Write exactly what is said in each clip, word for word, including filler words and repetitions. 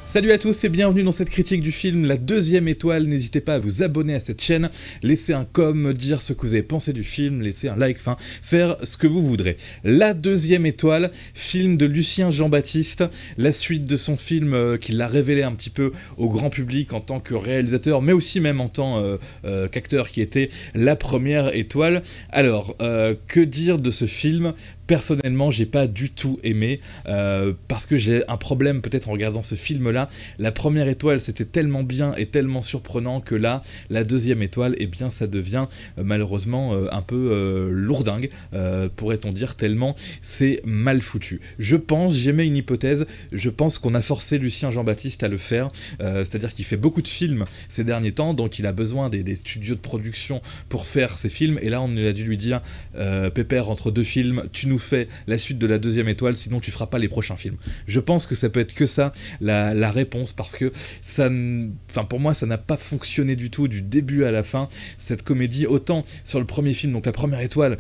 Salut à tous et bienvenue dans cette critique du film La Deuxième Étoile. N'hésitez pas à vous abonner à cette chaîne, laisser un com, dire ce que vous avez pensé du film, laisser un like, enfin, faire ce que vous voudrez. La Deuxième Étoile, film de Lucien Jean-Baptiste, la suite de son film euh, qui l'a révélé un petit peu au grand public en tant que réalisateur, mais aussi même en tant euh, euh, qu'acteur qui était la première étoile. Alors, euh, que dire de ce film ? Personnellement, j'ai pas du tout aimé, euh, parce que j'ai un problème peut-être en regardant ce film-là. La première étoile, c'était tellement bien et tellement surprenant que là, la deuxième étoile, eh bien, ça devient euh, malheureusement euh, un peu euh, lourdingue, euh, pourrait-on dire, tellement c'est mal foutu. Je pense, j'émets une hypothèse, je pense qu'on a forcé Lucien Jean-Baptiste à le faire, euh, c'est-à-dire qu'il fait beaucoup de films ces derniers temps, donc il a besoin des, des studios de production pour faire ses films, et là, on a dû lui dire, euh, Pépère, entre deux films, tu nous fait la suite de la deuxième étoile, sinon tu feras pas les prochains films. Je pense que ça peut être que ça, la, la réponse, parce que ça, enfin pour moi, ça n'a pas fonctionné du tout, du début à la fin, cette comédie. Autant sur le premier film, donc la première étoile,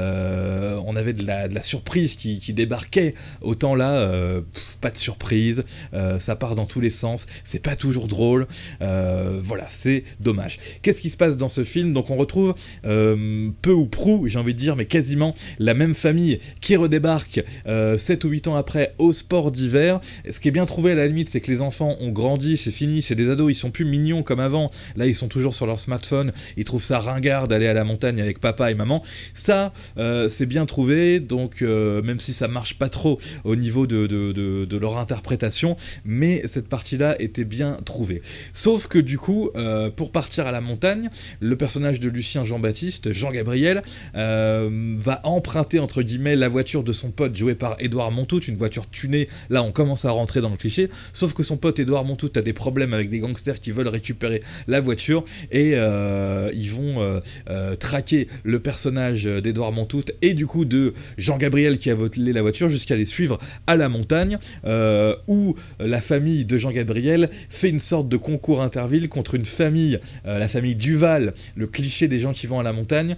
euh, on avait de la, de la surprise qui, qui débarquait, autant là, euh, pff, pas de surprise, euh, ça part dans tous les sens, c'est pas toujours drôle, euh, voilà, c'est dommage. Qu'est-ce qui se passe dans ce film? Donc on retrouve euh, peu ou prou, j'ai envie de dire, mais quasiment la même famille qui redébarque euh, sept ou huit ans après au sport d'hiver. Ce qui est bien trouvé à la limite, c'est que les enfants ont grandi, c'est fini, c'est des ados, ils sont plus mignons comme avant. Là, ils sont toujours sur leur smartphone, ils trouvent ça ringard d'aller à la montagne avec papa et maman. Ça, euh, c'est bien trouvé, donc euh, même si ça marche pas trop au niveau de, de, de, de leur interprétation, mais cette partie-là était bien trouvée. Sauf que du coup, euh, pour partir à la montagne, le personnage de Lucien Jean-Baptiste, Jean-Gabriel, euh, va emprunter entre guillemets la voiture de son pote joué par Édouard Montout, une voiture tunée. Là on commence à rentrer dans le cliché, sauf que son pote Édouard Montout a des problèmes avec des gangsters qui veulent récupérer la voiture, et euh, ils vont euh, euh, traquer le personnage d'Édouard Montout et du coup de Jean-Gabriel qui a volé la voiture jusqu'à les suivre à la montagne, euh, où la famille de Jean-Gabriel fait une sorte de concours interville contre une famille, euh, la famille Duval, le cliché des gens qui vont à la montagne,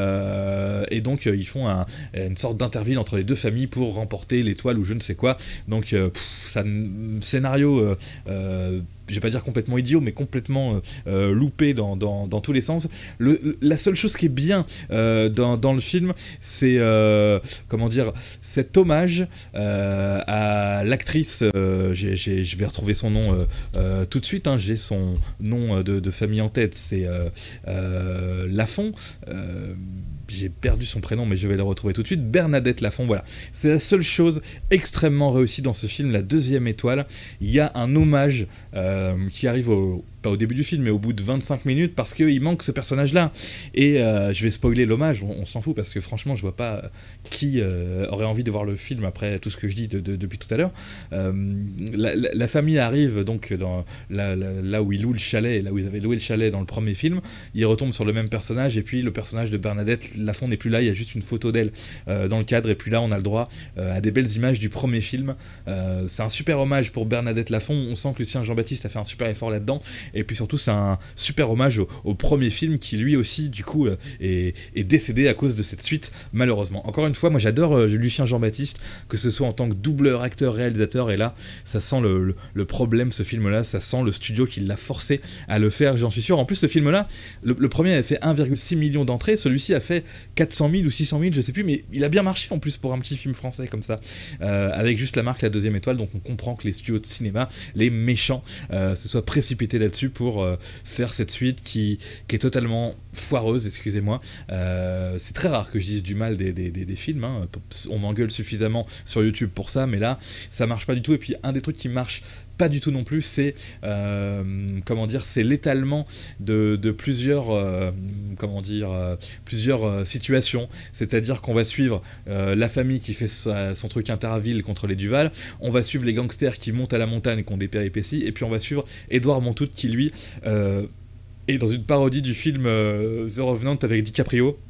euh, et donc euh, ils font un une sorte d'interville entre les deux familles pour remporter l'étoile ou je ne sais quoi. Donc euh, pff, ça, scénario euh, euh, je vais pas dire complètement idiot, mais complètement euh, euh, loupé dans, dans, dans tous les sens. Le, la seule chose qui est bien euh, dans, dans le film, c'est euh, comment dire, cet hommage euh, à l'actrice. Euh, j'ai, j'ai, je vais retrouver son nom euh, euh, tout de suite. Hein, j'ai son nom de, de famille en tête. C'est euh, euh, Lafont. Euh, j'ai perdu son prénom, mais je vais le retrouver tout de suite. Bernadette Lafont, voilà. C'est la seule chose extrêmement réussie dans ce film, La Deuxième Étoile. Il y a un hommage euh, qui arrive au, pas au début du film, mais au bout de vingt-cinq minutes, parce qu'il manque ce personnage-là. Et euh, je vais spoiler l'hommage, on, on s'en fout, parce que franchement, je vois pas qui euh, aurait envie de voir le film après tout ce que je dis de, de, depuis tout à l'heure. Euh, la, la, la famille arrive donc dans la, la, là où ils louent le chalet, là où ils avaient loué le chalet dans le premier film. Ils retombent sur le même personnage, et puis le personnage de Bernadette Lafont n'est plus là, il y a juste une photo d'elle euh, dans le cadre, et puis là on a le droit euh, à des belles images du premier film. Euh, c'est un super hommage pour Bernadette Lafont, on sent que Lucien Jean-Baptiste a fait un super effort là-dedans, et puis surtout c'est un super hommage au, au premier film qui lui aussi du coup euh, est, est décédé à cause de cette suite, malheureusement. Encore une fois, moi j'adore euh, Lucien Jean-Baptiste, que ce soit en tant que doubleur, acteur, réalisateur, et là ça sent le, le, le problème, ce film-là, ça sent le studio qui l'a forcé à le faire, j'en suis sûr. En plus ce film-là, le, le premier avait fait un virgule six million d'entrées, celui-ci a fait quatre cent mille ou six cent mille, je sais plus, mais il a bien marché en plus pour un petit film français comme ça, euh, avec juste la marque La Deuxième Étoile, donc on comprend que les studios de cinéma, les méchants, euh, se soient précipités là-dessus pour euh, faire cette suite qui, qui est totalement foireuse, excusez-moi. Euh, c'est très rare que je dise du mal des, des, des, des films, hein. On m'engueule suffisamment sur YouTube pour ça, mais là, ça marche pas du tout. Et puis un des trucs qui marche pas du tout non plus, c'est euh, comment dire, c'est l'étalement de, de plusieurs euh, comment dire euh, plusieurs euh, situations. C'est-à-dire qu'on va suivre euh, la famille qui fait sa, son truc interaville contre les Duval, on va suivre les gangsters qui montent à la montagne et qui ont des péripéties, et puis on va suivre Édouard Montout qui lui euh, est dans une parodie du film euh, The Revenant avec DiCaprio.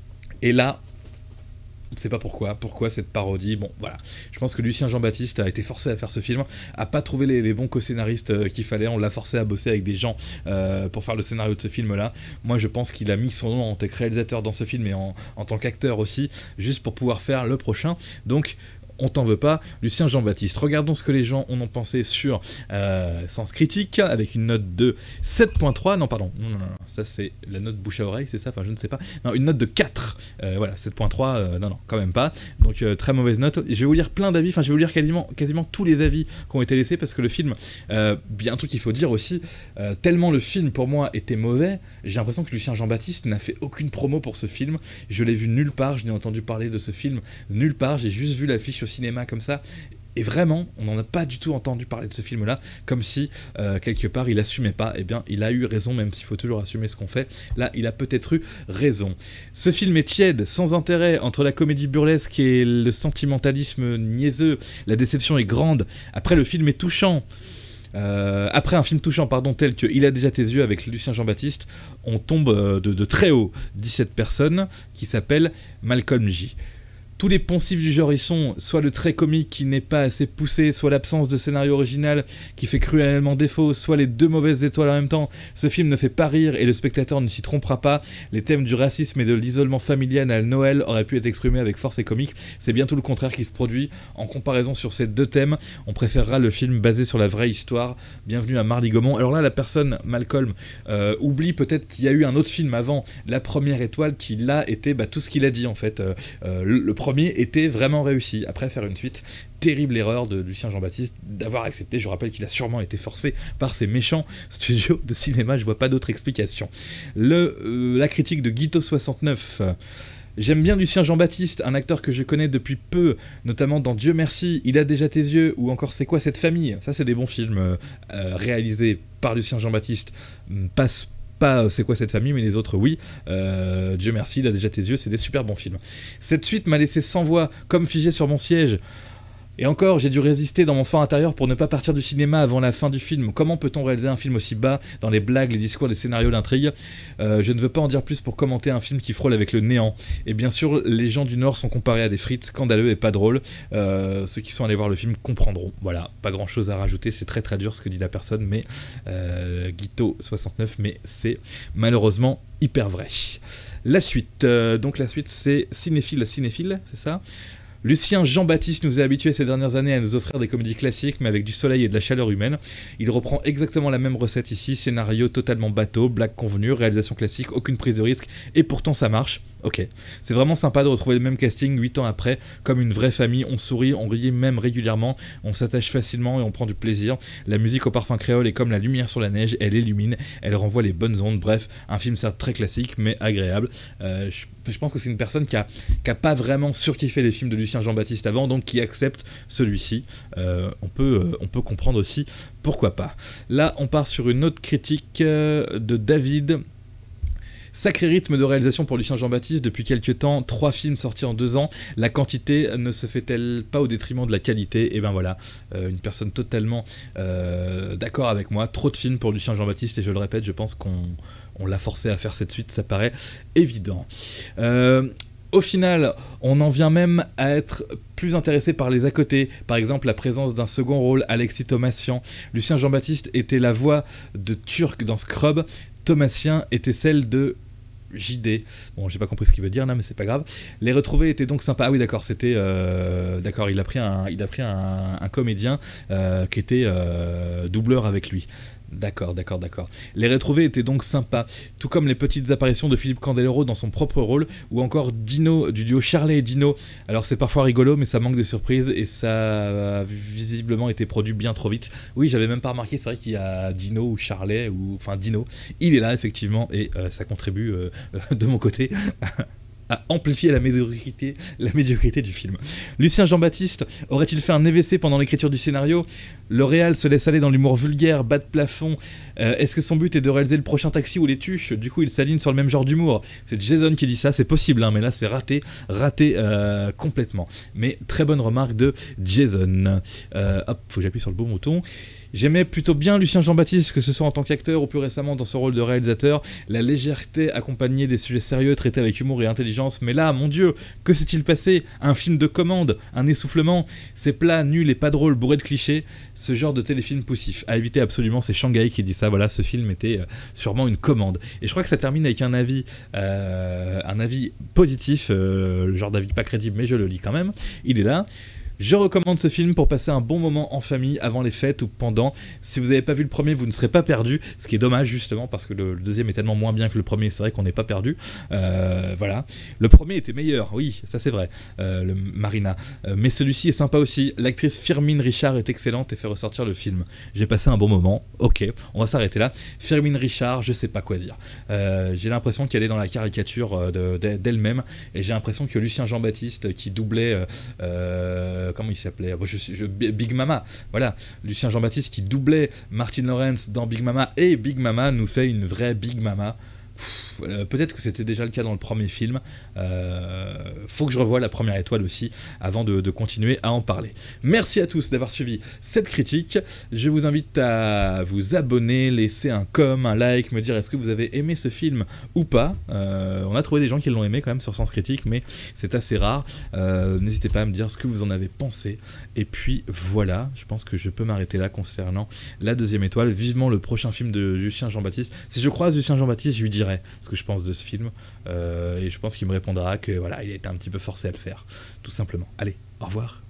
Et là, on ne sait pas pourquoi, pourquoi cette parodie, bon voilà. Je pense que Lucien Jean-Baptiste a été forcé à faire ce film, a pas trouvé les, les bons co-scénaristes euh, qu'il fallait, on l'a forcé à bosser avec des gens euh, pour faire le scénario de ce film-là. Moi je pense qu'il a mis son nom en tant que réalisateur dans ce film et en, en tant qu'acteur aussi, juste pour pouvoir faire le prochain. Donc on t'en veut pas, Lucien Jean-Baptiste. Regardons ce que les gens en ont pensé sur euh, Sens Critique, avec une note de sept virgule trois, non pardon, non, non, non, ça c'est la note bouche à oreille, c'est ça, enfin je ne sais pas, non, une note de quatre, euh, voilà, sept virgule trois, euh, non, non, quand même pas, donc euh, très mauvaise note. Et je vais vous lire plein d'avis, enfin je vais vous lire quasiment, quasiment tous les avis qui ont été laissés, parce que le film, euh, il y a un truc qu'il faut dire aussi, euh, tellement le film pour moi était mauvais, j'ai l'impression que Lucien Jean-Baptiste n'a fait aucune promo pour ce film, je l'ai vu nulle part, je n'ai entendu parler de ce film nulle part, j'ai juste vu l'affiche au cinéma comme ça. Et vraiment, on n'en a pas du tout entendu parler de ce film-là, comme si, euh, quelque part, il assumait pas. Eh bien, il a eu raison, même s'il faut toujours assumer ce qu'on fait. Là, il a peut-être eu raison. Ce film est tiède, sans intérêt, entre la comédie burlesque et le sentimentalisme niaiseux. La déception est grande. Après, le film est touchant. Euh, après un film touchant, pardon, tel que Il a déjà tes yeux avec Lucien Jean-Baptiste, on tombe de, de très haut dix-sept personnes, qui s'appelle Malcolm J. Tous les poncifs du genre y sont, soit le trait comique qui n'est pas assez poussé, soit l'absence de scénario original qui fait cruellement défaut, soit les deux mauvaises étoiles en même temps. Ce film ne fait pas rire et le spectateur ne s'y trompera pas. Les thèmes du racisme et de l'isolement familial à Noël auraient pu être exprimés avec force et comique. C'est bien tout le contraire qui se produit. En comparaison sur ces deux thèmes, on préférera le film basé sur la vraie histoire. Bienvenue à Marly Gaumont. Alors là, la personne, Malcolm, euh, oublie peut-être qu'il y a eu un autre film avant, La Première Étoile, qui là était bah, tout ce qu'il a dit en fait. Euh, euh, le, le premier était vraiment réussi. Après, faire une suite, terrible erreur de Lucien Jean-Baptiste d'avoir accepté. Je rappelle qu'il a sûrement été forcé par ces méchants studios de cinéma, je vois pas d'autre explication. Le, euh, la critique de Guito soixante-neuf. J'aime bien Lucien Jean-Baptiste, un acteur que je connais depuis peu, notamment dans Dieu merci, Il a déjà tes yeux, ou encore C'est quoi cette famille. Ça, c'est des bons films euh, euh, réalisés par Lucien Jean-Baptiste. Passe pas C'est quoi cette famille, mais les autres oui. Euh, Dieu merci, Il a déjà tes yeux, c'est des super bons films. Cette suite m'a laissé sans voix, comme figé sur mon siège. Et encore, j'ai dû résister dans mon fort intérieur pour ne pas partir du cinéma avant la fin du film. Comment peut-on réaliser un film aussi bas dans les blagues, les discours, les scénarios, l'intrigue ? euh, Je ne veux pas en dire plus pour commenter un film qui frôle avec le néant. Et bien sûr, les gens du Nord sont comparés à des frites, scandaleux et pas drôles. Euh, ceux qui sont allés voir le film comprendront. Voilà, pas grand-chose à rajouter, c'est très très dur ce que dit la personne, mais euh, Guito soixante-neuf, mais c'est malheureusement hyper vrai. La suite, euh, donc la suite c'est Cinéphile, Cinéphile, c'est ça ? Lucien Jean-Baptiste nous a habitués ces dernières années à nous offrir des comédies classiques, mais avec du soleil et de la chaleur humaine. Il reprend exactement la même recette ici, scénario totalement bateau, blague convenue, réalisation classique, aucune prise de risque, et pourtant ça marche. Ok, c'est vraiment sympa de retrouver le même casting huit ans après, comme une vraie famille, on sourit, on rit même régulièrement, on s'attache facilement et on prend du plaisir. La musique au parfum créole est comme la lumière sur la neige, elle illumine, elle renvoie les bonnes ondes, bref, un film certes très classique, mais agréable. Euh, je Je pense que c'est une personne qui a, qui a pas vraiment surkiffé les films de Lucien Jean-Baptiste avant, donc qui accepte celui-ci. Euh, on, peut, euh, on peut comprendre aussi pourquoi pas. Là, on part sur une autre critique euh, de David. Sacré rythme de réalisation pour Lucien Jean-Baptiste, depuis quelques temps, trois films sortis en deux ans, la quantité ne se fait-elle pas au détriment de la qualité ? Et ben voilà, euh, une personne totalement euh, d'accord avec moi, trop de films pour Lucien Jean-Baptiste, et je le répète, je pense qu'on on l'a forcé à faire cette suite, ça paraît évident. Euh, au final, on en vient même à être plus intéressé par les à côté, par exemple la présence d'un second rôle, Alexis Thomasian. Lucien Jean-Baptiste était la voix de Turc dans Scrub, Thomasian était celle de J D. Bon, j'ai pas compris ce qu'il veut dire là, mais c'est pas grave. Les retrouvés étaient donc sympas. Ah oui, d'accord, c'était euh, d'accord. Il a pris un, il a pris un, un comédien euh, qui était euh, doubleur avec lui. D'accord, d'accord, d'accord. Les retrouvés étaient donc sympas, tout comme les petites apparitions de Philippe Candeloro dans son propre rôle, ou encore Dino, du duo Charlet et Dino. Alors c'est parfois rigolo, mais ça manque de surprise, et ça a visiblement été produit bien trop vite. Oui, j'avais même pas remarqué, c'est vrai qu'il y a Dino ou Charlet, ou enfin Dino, il est là effectivement, et euh, ça contribue euh, de mon côté à amplifier la médiocrité, la médiocrité du film. Lucien Jean-Baptiste aurait-il fait un A V C pendant l'écriture du scénario ? Le réal se laisse aller dans l'humour vulgaire, bas de plafond. Euh, est-ce que son but est de réaliser le prochain Taxi ou Les Tuches ? Du coup, il s'aligne sur le même genre d'humour. C'est Jason qui dit ça, c'est possible, hein, mais là c'est raté, raté euh, complètement. Mais très bonne remarque de Jason. Euh, hop, faut que j'appuie sur le bon bouton. J'aimais plutôt bien Lucien Jean-Baptiste, que ce soit en tant qu'acteur ou plus récemment dans son rôle de réalisateur. La légèreté accompagnée des sujets sérieux traités avec humour et intelligence. Mais là, mon Dieu, que s'est-il passé ? Un film de commande, un essoufflement. C'est plat, nul et pas drôle, bourré de clichés. Ce genre de téléfilm poussif. À éviter absolument, c'est Shanghai qui dit ça. Voilà, ce film était euh, sûrement une commande. Et je crois que ça termine avec un avis, euh, un avis positif, euh, le genre d'avis pas crédible, mais je le lis quand même. Il est là. Je recommande ce film pour passer un bon moment en famille avant les fêtes ou pendant. Si vous n'avez pas vu le premier, vous ne serez pas perdu, ce qui est dommage justement parce que le, le deuxième est tellement moins bien que le premier, c'est vrai qu'on n'est pas perdu. Euh, voilà. Le premier était meilleur, oui, ça c'est vrai, euh, le Marina. Euh, mais celui-ci est sympa aussi. L'actrice Firmin Richard est excellente et fait ressortir le film. J'ai passé un bon moment, ok, on va s'arrêter là. Firmin Richard, je sais pas quoi dire. Euh, j'ai l'impression qu'elle est dans la caricature de, de, d'elle-même et j'ai l'impression que Lucien Jean-Baptiste qui doublait, euh, euh, comment il s'appelait, je, je, Big Mama, voilà, Lucien Jean-Baptiste qui doublait Martin Lawrence dans Big Mama et Big Mama nous fait une vraie Big Mama. Pff, euh, peut-être que c'était déjà le cas dans le premier film. Euh, faut que je revoie la première étoile aussi avant de, de continuer à en parler. Merci à tous d'avoir suivi cette critique. Je vous invite à vous abonner, laisser un com, un like, me dire est-ce que vous avez aimé ce film ou pas. Euh, on a trouvé des gens qui l'ont aimé quand même sur Sens Critique, mais c'est assez rare. Euh, n'hésitez pas à me dire ce que vous en avez pensé. Et puis voilà, je pense que je peux m'arrêter là concernant la deuxième étoile. Vivement le prochain film de Lucien Jean-Baptiste. Si je croise Lucien Jean-Baptiste, je lui dirai ce que je pense de ce film euh, et je pense qu'il me répondra que voilà, il a été un petit peu forcé à le faire, tout simplement. Allez, au revoir.